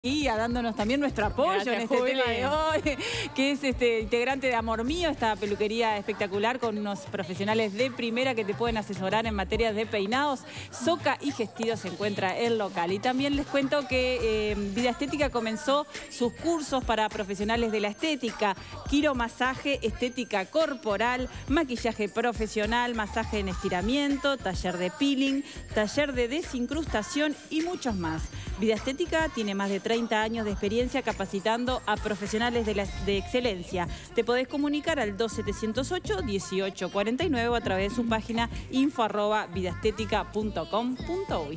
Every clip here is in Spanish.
Y dándonos también nuestro apoyo en este tema de hoy, que es integrante de Amor Mío, esta peluquería espectacular con unos profesionales de primera que te pueden asesorar en materias de peinados. Soca y Gestido se encuentra el local. Y también les cuento que Vida Estética comenzó sus cursos para profesionales de la estética: quiromasaje, estética corporal, maquillaje profesional, masaje en estiramiento, taller de peeling, taller de desincrustación y muchos más. Vida Estética tiene más de 30 años de experiencia capacitando a profesionales de excelencia. Te podés comunicar al 2708-1849 o a través de su página info@vidaestetica.com.uy.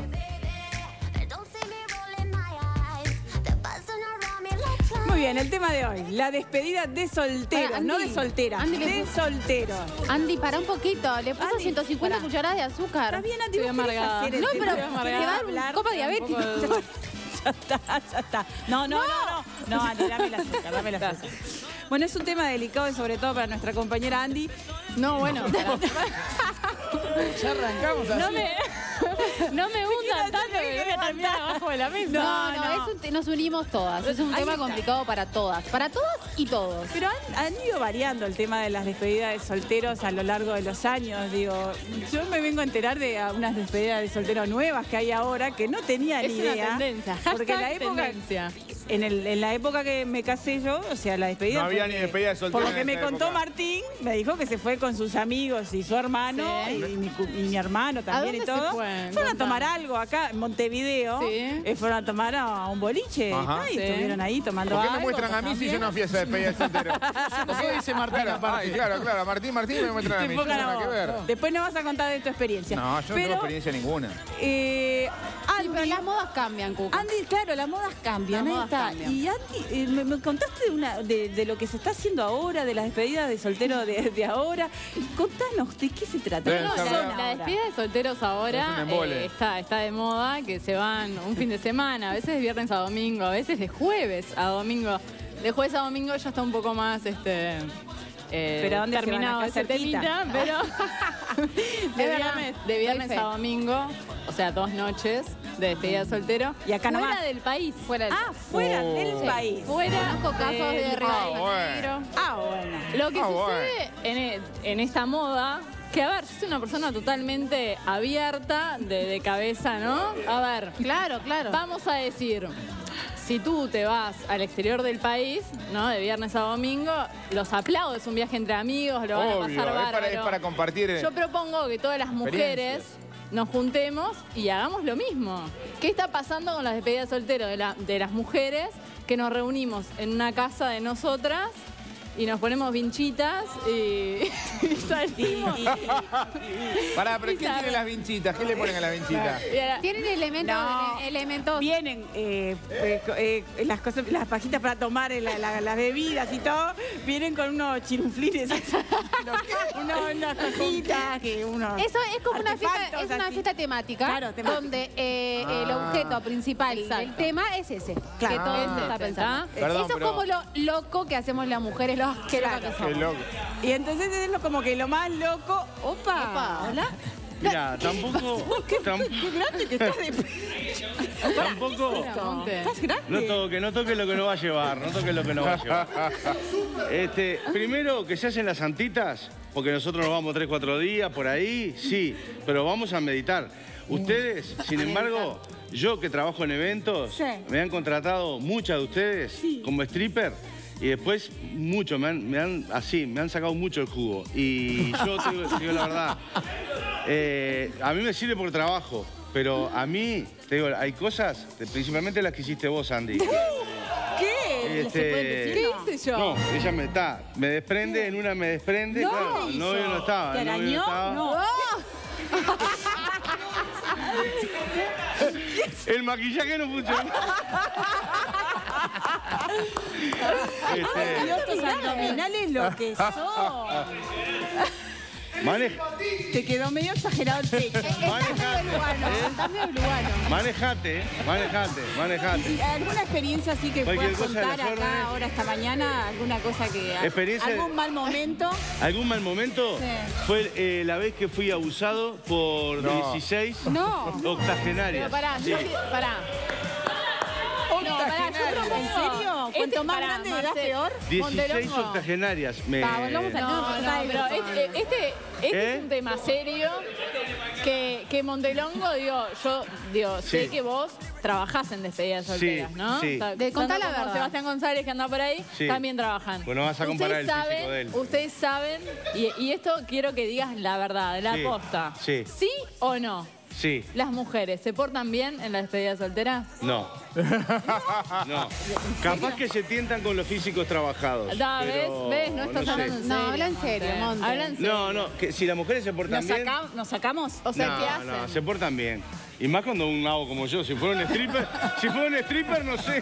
Muy bien, el tema de hoy, la despedida de solteros, Andy, no de solteras, Andy, de solteros. Andy, para un poquito, le puso Andy, 150 pará. cucharadas de azúcar. Está bien, Andy, vos querés hacer el No, tema pero de te hablar, va un copa diabético. Ya está. No, Andy, dame la azúcar, dame la azúcar. Bueno, es un tema delicado y sobre todo para nuestra compañera Andy. No, bueno. Ya arrancamos así. No me hundan tanto que voy a terminar abajo de la mesa. No, nos unimos todas. Es un tema complicado para todas y todos. Pero han ido variando el tema de las despedidas de solteros a lo largo de los años. Digo, yo me vengo a enterar de unas despedidas de solteros nuevas que hay ahora que no tenía ni idea. Es una tendencia. Porque en la época, en la época que me casé yo, o sea, la despedida... No había ni despedida de soltero. Por lo que en me esa contó época. Martín, me dijo que se fue con sus amigos y su hermano, Sí. y mi hermano también y dónde todo. se fue? Fueron a tomar algo acá en Montevideo. Sí. Fueron a tomar a un boliche. Ajá. Y Sí. estuvieron ahí tomando ¿Por qué algo. me muestran a mí si yo no fui a esa despedida de soltero? ¿Qué dice Martín aparte? Claro, Martín me muestran a mí. Yo no Te tengo nada que ver. Después nos vas a contar de tu experiencia. No, yo no tengo experiencia ninguna. Andy, Pero las modas cambian, Cuca. Andy, claro, las modas cambian. Las ahí modas está. cambian. Y Andy, me contaste de lo que se está haciendo ahora, de las despedidas de soltero de ahora. Contanos, ¿de qué se trata? Deben ¿Cómo ser son verdad. La ahora? despedida de solteros ahora Es un embole. está de moda, que se van un fin de semana, a veces de viernes a domingo, a veces de jueves a domingo. De jueves a domingo ya está un poco más ¿Pero a dónde se van? terminado Acá ese cerquita. temita, pero de viernes Doy fe. a domingo, o sea, 2 noches de despedida de soltero. Y acá fuera nomás. del país. Fuera del Fuera del país. Fuera. Conozco casos de Río de bueno. Janeiro. Bueno. Lo que bueno. sucede en esta moda, que a ver, yo soy una persona totalmente abierta de cabeza, ¿no? A ver, Claro. vamos a decir, si tú te vas al exterior del país, ¿no? De viernes a domingo, los aplaudo, es un viaje entre amigos, lo van a Obvio, pasar bárbaro. es para compartir. Yo propongo que todas las mujeres nos juntemos y hagamos lo mismo. ¿Qué está pasando con las despedidas de soltero de las mujeres? Que nos reunimos en una casa de nosotras y nos ponemos vinchitas y salimos. Pará, pero ¿qué tienen las vinchitas? ¿Qué le ponen a las vinchitas? Tienen elementos, No. elementos. Vienen las cosas, las pajitas para tomar las bebidas y todo, vienen con unos chiruflines, unas cositas, Eso es como una fiesta, artefactos es una así. fiesta temática, Claro, temática. donde el objeto principal Exacto. del tema es ese. Claro. Que todo el mundo está Ese, pensando. Perdón, Eso es pero- como lo loco que hacemos las mujeres, los asquerosos que Qué somos. loco. Y entonces es como que lo más loco. ¡Opa! ¿Hola? Mira, tampoco. ¡Qué grande que estás de... Tampoco. ¿Estás grande? No toque lo que nos va a llevar. No toque lo que nos va a llevar. Primero, que se hacen las santitas, porque nosotros nos vamos 3-4 días por ahí, sí, pero vamos a meditar. Ustedes, sin embargo, yo que trabajo en eventos, Sí. me han contratado muchas de ustedes como stripper. Y después, mucho, me han sacado mucho el jugo. Y yo te digo la verdad, a mí me sirve por trabajo, pero a mí, te digo, hay cosas, principalmente las que hiciste vos, Andy. ¿Qué? ¿Se pueden decir? ¿Qué hice yo? No, ella me desprende, en una me desprende. No, claro, el novio no estaba. ¿Te el novio arañó? estaba. No. El maquillaje no funcionó. Dios, tus abdominales lo que son. Te quedó medio exagerado el pecho. Manejate. ¿Alguna experiencia así que Cualquier puedas cosa de contar las órdenes. acá ahora esta mañana? ¿Alguna cosa que... Experiencia- ¿Algún mal momento? ¿Algún mal momento? Sí. Fue la vez que fui abusado por 16 No. octogenarias. Pero pará, Sí. pará. No, ¿En serio? ¿Cuanto más grande de edad, peor? 16 octogenarias. Vamos a No, pero este es un tema serio que Montelongo, yo sé que vos trabajás en despedidas solteras, ¿no? Sí. Contá la verdad. Sebastián González, que anda por ahí, Sí. también trabajan. Bueno, vas a comparar el físico de él. Ustedes saben, y esto quiero que digas la verdad, la Sí, posta. sí. ¿Sí o no? Sí. ¿Las mujeres se portan bien en la despedida soltera? No. No. Capaz que se tientan con los físicos trabajados. Da, pero ¿ves? No estás sé. hablando en serio. No, habla en serio, Monte. Habla en serio. No, que si las mujeres se portan bien... ¿Nos sacamos? O sea, ¿qué No, hacen? no, se portan bien. Y más cuando un mago como yo, si fuera un stripper, no sé.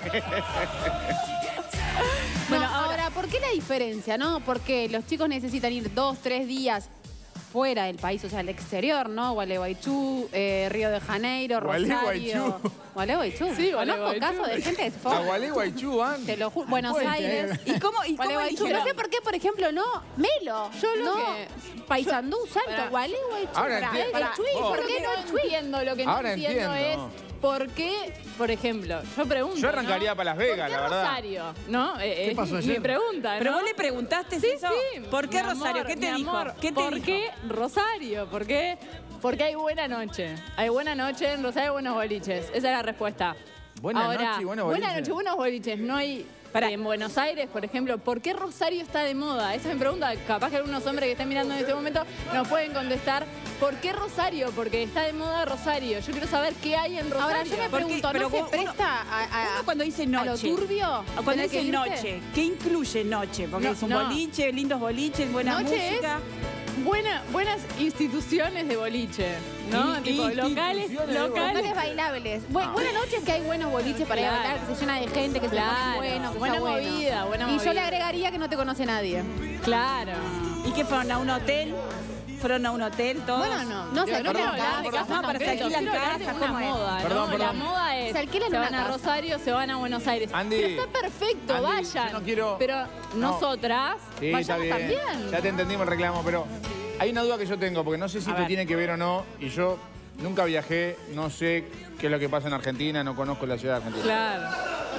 Bueno, ahora, ¿por qué la diferencia, no? Porque los chicos necesitan ir 2, 3 días fuera del país, o sea, al exterior, ¿no? Gualeguaychú, Río de Janeiro, Rosario. Gualeguaychú. Gualeguaychú. Sí, Conozco Gualeguaychú. casos de gente que se fue. A Gualeguaychú, Andy. Te lo juro. Buenos Aires. ¿Y cómo Gualeguaychú. eligieron? No sé por qué, por ejemplo, no. Melo. Yo lo no. que- Paysandú, Pará. Salto, Gualeguaychú. Ahora Pará, entiendo. el Pará, Chuy, vos. ¿por qué no el Chuy? entiendo? Lo que no Ahora entiendo entiendo. es por qué, por ejemplo, yo pregunto. Yo arrancaría ¿no? para Las Vegas, ¿Por qué la verdad. Rosario? ¿No? ¿Qué pasó Mi ayer? pregunta, ¿no? ¿Pero vos le preguntaste Sí, eso? sí. ¿Por qué Mi Rosario? amor, ¿Qué te mi dijo? amor, ¿Qué te ¿Por dijo? qué Rosario? ¿Por qué? Porque hay buena noche. Hay buena noche en Rosario, buenos boliches. Esa es la respuesta. Buena Ahora, noche y buenos buena boliches. noche, buenos boliches. No hay... en Buenos Aires, por ejemplo, ¿por qué Rosario está de moda? Esa es mi pregunta. Capaz que algunos hombres que estén mirando en este momento nos pueden contestar. ¿Por qué Rosario? Porque está de moda Rosario. Yo quiero saber qué hay en Rosario. Ahora, yo me Porque- pregunto, pero ¿no se uno- presta a Uno cuando dice a lo noche. turbio? Cuando ¿Tener que dice irte? noche, ¿qué incluye noche? Porque No, es un no. boliche, lindos boliches, buena Noche música. buenas instituciones de boliche, ¿no? Tipo locales, Locales bailables. Buenas noches que hay buenos boliches para ir a Claro. bailar, que se llena de gente, que se Claro. pone bueno, que Buena está bueno. movida, buena Y yo movida. le agregaría que no te conoce nadie. Claro. ¿Y qué fueron? ¿A un hotel? ¿Fueron a un hotel todos? Bueno, no. No, se Yo alquilan quiero hablar casas, de casas no, pero se concretas. alquilan Quiero hablar de casas, una ¿cómo es? moda, ¿no? Perdón, La perdón. moda es, Se alquilan se una van a casa. Rosario, se van a Buenos Aires. Andy. Pero está perfecto, Andy, vayan. yo no quiero- Pero No. nosotras Sí, está vayamos bien. también. Ya te entendimos el reclamo, pero hay una duda que yo tengo, porque no sé si esto ver. tiene que ver o no, y yo nunca viajé, no sé qué es lo que pasa en Argentina, no conozco la ciudad de Argentina. Claro.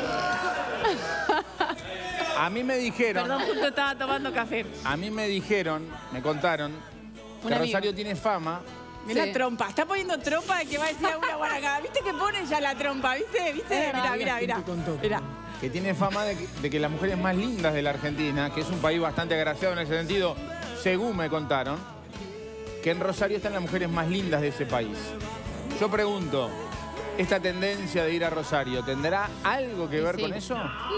A mí me dijeron, Perdón, justo estaba tomando café. me contaron, que Un amigo. Rosario tiene fama. Mirá Sí. la trompa. Está poniendo trompa de que va a decir alguna guaracada. ¿Viste que pone ya la trompa? ¿Viste? Mirá. Mirá. Que tiene fama de que las mujeres más lindas de la Argentina, que es un país bastante agraciado en ese sentido, según me contaron, que en Rosario están las mujeres más lindas de ese país. Yo pregunto, ¿esta tendencia de ir a Rosario tendrá algo que ver Sí. con eso?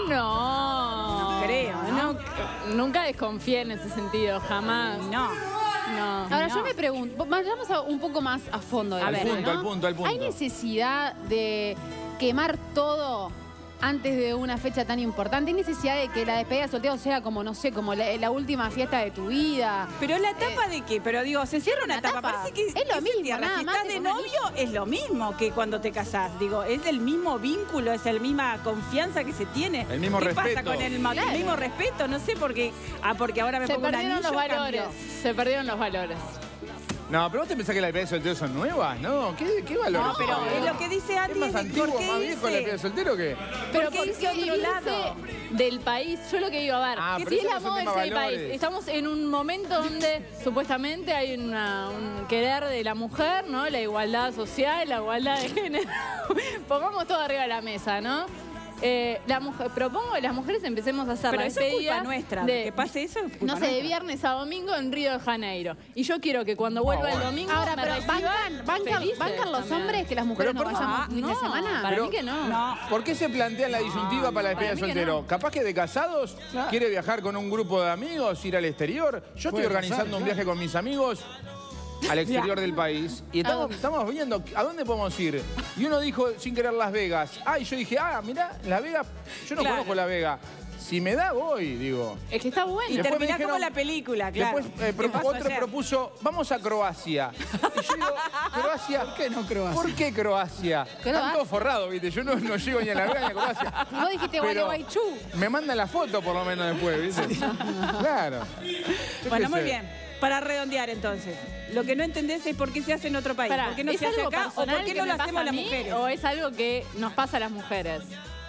No. No creo, ¿no? Nunca desconfié en ese sentido, jamás. No. No. Ahora, No. yo me pregunto, vayamos un poco más a fondo de Al la punto, al punto, al punto. ¿Hay necesidad de quemar todo antes de una fecha tan importante? ¿Hay necesidad de que la despedida de soltero sea como, no sé, como la última fiesta de tu vida? Pero la tapa de qué? Pero digo, se cierra una la tapa. tapa. Parece que Es lo se mismo, cierra. nada Si más estás que de con novio, es lo mismo que cuando te casás. Digo, es el mismo vínculo, es la misma confianza que se tiene. El mismo ¿Qué respeto. pasa con el Claro. mismo respeto? No sé por qué. Porque ahora me Se pongo un perdieron anillo, los valores. cambio. Se perdieron los valores. No, pero vos te pensás que las despedidas de soltero son nuevas, ¿no? ¿Qué valor? No, pero es lo que dice Andy. ¿Es más es de antiguo, por qué más viejo la despedida de irse. soltero que...? Pero Porque porque irse a otro irse lado. del país, yo lo que digo, a ver, Ah, que pero si es eso la no son moda temas irse del país, valores. estamos en un momento donde supuestamente hay un querer de la mujer, ¿no? La igualdad social, la igualdad de género. Pongamos todo arriba de la mesa, ¿no? Propongo que las mujeres empecemos a hacer Pero la eso es despedida culpa nuestra. de- Que pase eso es culpa no sé, de nuestra. viernes a domingo en Río de Janeiro. Y yo quiero que cuando vuelva el bueno. domingo Ahora, me pero reciban felices ¿bancan los también. hombres que las mujeres Pero no perdón, vayamos fin de semana? Para Pero- mí que no. No. ¿Por qué se plantean la disyuntiva para la despedida de para mí que soltero? no. ¿Capaz que de casados quiere viajar con un grupo de amigos, ir al exterior? Yo estoy Puede organizando pasar, un claro. viaje con mis amigos al exterior del país y estamos viendo a dónde podemos ir. Y uno dijo sin querer Las Vegas. Y yo dije, mirá, Las Vegas, yo no Claro. conozco Las Vegas. Si me da, voy, digo. Es que está bueno. Y Después me terminás como dijeron- la película, claro. Después ¿Qué pasó otro ayer? propuso, vamos a Croacia. Y yo digo, Croacia. ¿Por qué no Croacia? ¿Por qué Croacia? Están todos forrados, ¿viste? Yo no llego ni a La Vega ni a Croacia. Vos dijiste Pero Gualeguaychú. me mandan la foto por lo menos después, ¿viste? Claro. Yo Bueno, qué muy sé. bien. Para redondear entonces, lo que no entendés es por qué se hace en otro país, Pará, por qué no ¿es se hace algo acá o personal por qué que no me lo pasa hacemos a las mí mujeres. o es algo que nos pasa a las mujeres?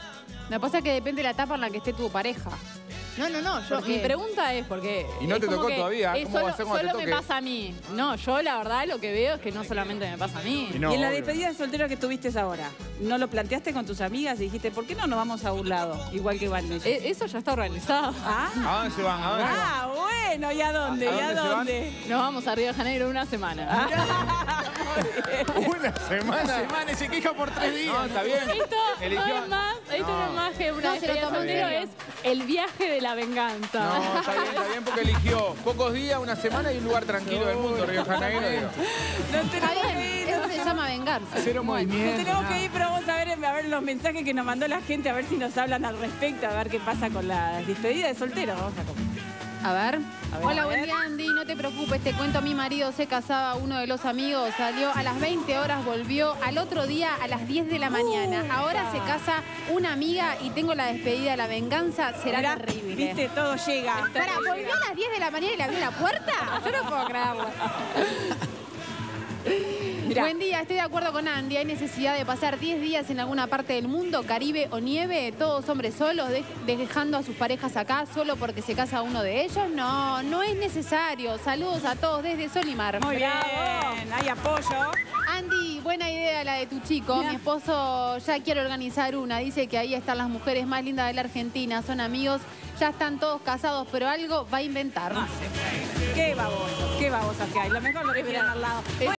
Lo que pasa es que depende de la etapa en la que esté tu pareja. No, mi pregunta es porque... Y no te tocó todavía, ¿cómo va a ser cuando te solo toque? me pasa a mí. No, yo la verdad lo que veo es que no solamente me pasa a mí. Y no, y en la obvio. despedida de soltero que tuviste ahora, ¿no lo planteaste con tus amigas y dijiste, ¿por qué no nos vamos a un lado? Igual que van ellos. Eso ya está organizado. ¿Ah? ¿A dónde se van? ¿A dónde se van? Ah, bueno, ¿y a dónde? ¿A ¿Y a dónde se van? dónde? Nos vamos a Río de Janeiro una semana. Una semana. Semana y se queja por 3 días. No, está bien. Esto Eligió- no es más que una No, se lo despedida de tomó en soltero, serio. es el viaje de la venganza. No, está bien porque eligió pocos días, una semana y un lugar tranquilo del mundo, Río de Janeiro. digo. No Está tenemos que bien, ir. eso se llama venganza. Cero movimiento. No tenemos nada. que ir, pero vamos a ver los mensajes que nos mandó la gente, a ver si nos hablan al respecto, a ver qué pasa con la despedida de soltero. Vamos a comentar. A ver. Hola, a buen ver. día, Andy. No te preocupes, te cuento. Mi marido se casaba, uno de los amigos salió a las 20 horas, volvió al otro día a las 10 de la mañana. Ahora se casa una amiga y tengo la despedida. La venganza será Mirá, terrible. viste, todo llega. Para, ¿volvió a las 10 de la mañana y le abrió la puerta? Yo no puedo creerlo. Mirá. Buen día, estoy de acuerdo con Andy. Hay necesidad de pasar 10 días en alguna parte del mundo, Caribe o nieve, todos hombres solos, dejando a sus parejas acá solo porque se casa uno de ellos. No, no es necesario. Saludos a todos desde Solimar. Muy Bravo. bien, hay apoyo. Andy, buena idea la de tu chico. Mirá. Mi esposo ya quiere organizar una. Dice que ahí están las mujeres más lindas de la Argentina. Son amigos, ya están todos casados, pero algo va a inventar. Qué baboso que hay. Lo mejor lo que miran al lado.